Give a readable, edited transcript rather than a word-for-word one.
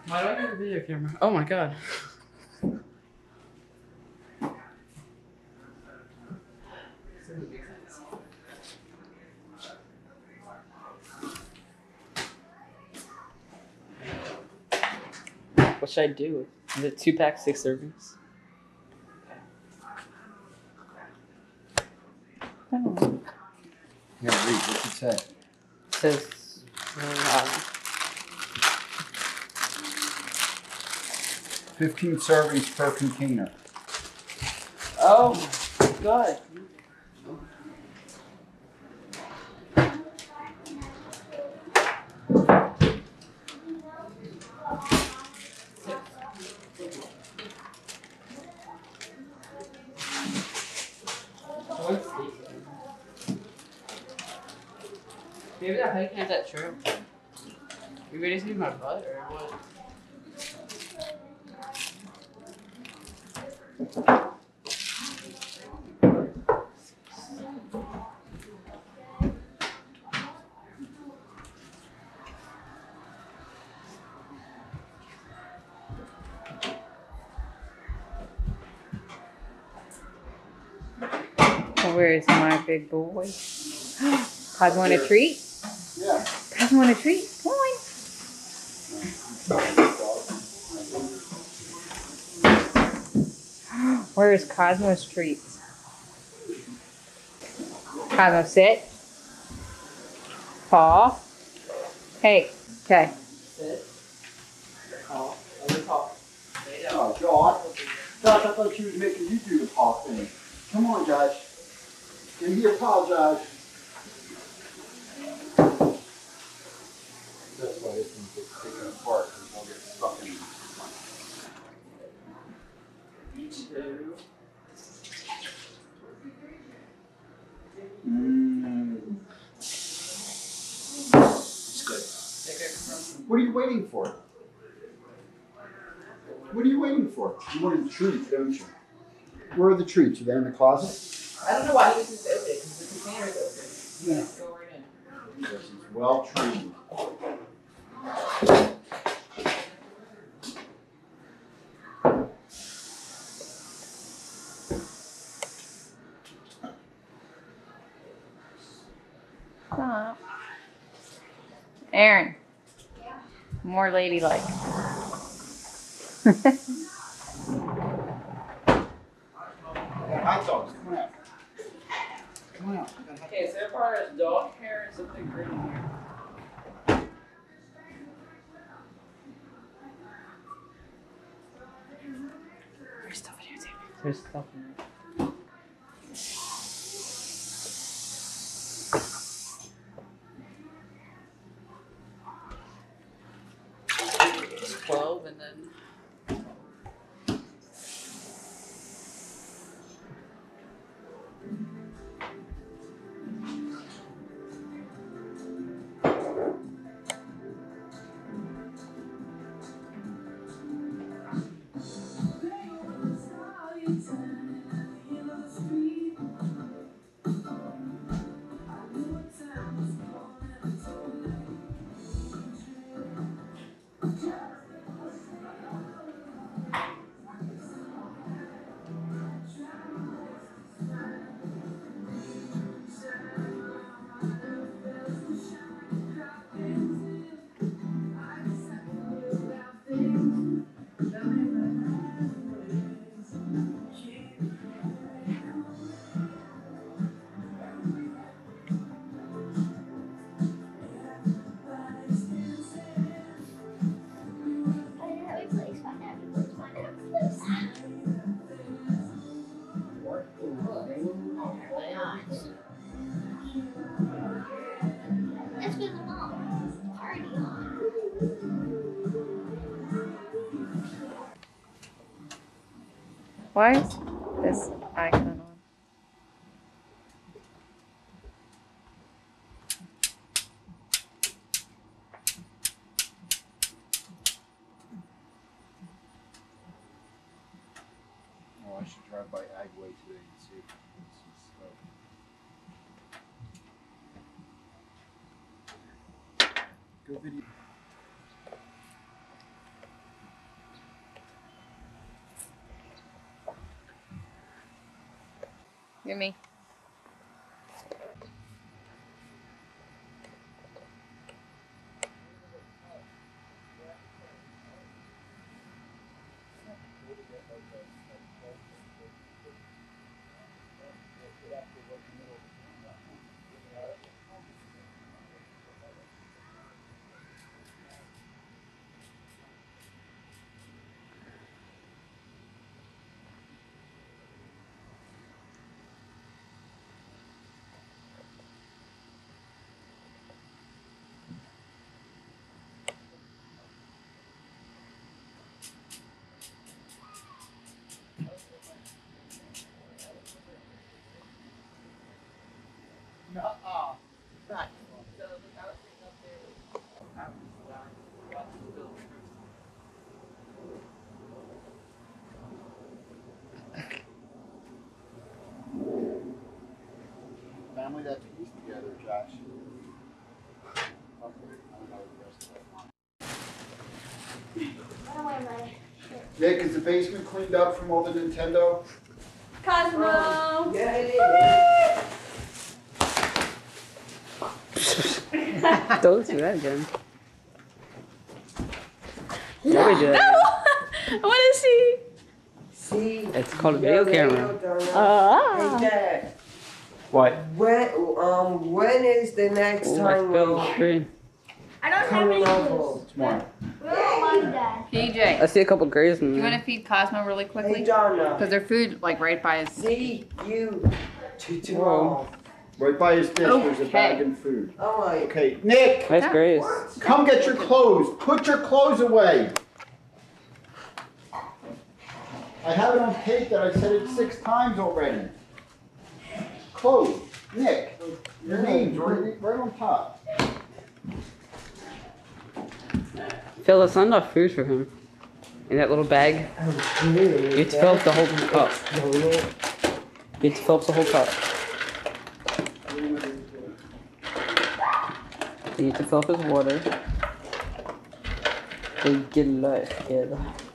Why do I have a video camera? Oh my god. What should I do? Is it 2-pack, 6 servings? Oh. Yeah, read. What's it say? It says 15 servings per container. oh my god. Maybe that hiking has that true. You ready to see my butt or what? Where is my big boy? Cosmo want a treat? Yeah. Cosmo want a treat? Come on. Where is Cosmo's treat? Cosmo, sit. Paw. Hey. Okay. Sit. Call. Over call. Lay down. Oh, Josh. Josh, I thought she was making you do the paw thing. Come on, Josh. Can you apologize? That's why this one gets taken apart and it'll get stuck in. Two. It's good. What are you waiting for? What are you waiting for? You wanted treats, don't you? Where are the treats? Are they in the closet? I don't know why he was just open it because the container's open. Yeah. Go right in. Because he's well trained. Stop. Aaron. More ladylike. Hot dogs, come on out. Come on out. Okay, so far as dog hair and something green here. There's stuff in here too. There's stuff in here. It's 12 and then Let's get them all. Party on. Why is this icon on? Oh, I should drive by Agway today and see if there's some stuff. Go video. Give me. Nuh-uh. Back. Family that peace together, Josh. I don't know the rest of that. Run away, my shit. Nick, is the basement cleaned up from all the Nintendo? Cosmo! Yeah, it Don't do that again. Why we do that? I want to see. See? It's called a video camera. Hey, Ah. Dad. What? When is the next Oh, I time filled we're the screen. I don't have coming any over? clues. Tomorrow. Where are you, Dad? I PJ, see a couple grays in you want there. to feed Cosmo really Hey, quickly? Donna. Because their food, like, right by his. See you tomorrow. Right by his dish, there's a Okay. bag and food. Alright. Okay, Nick, Nice grays. come get your clothes. Put your clothes away. I have it on tape that I said it 6 times already. Clothes. Nick, your name's right on top. Phil, that's not enough food for him. In that little bag. You have to fill up the whole cup. You have to fill up the whole cup. You need to fill up his water. So you get it together.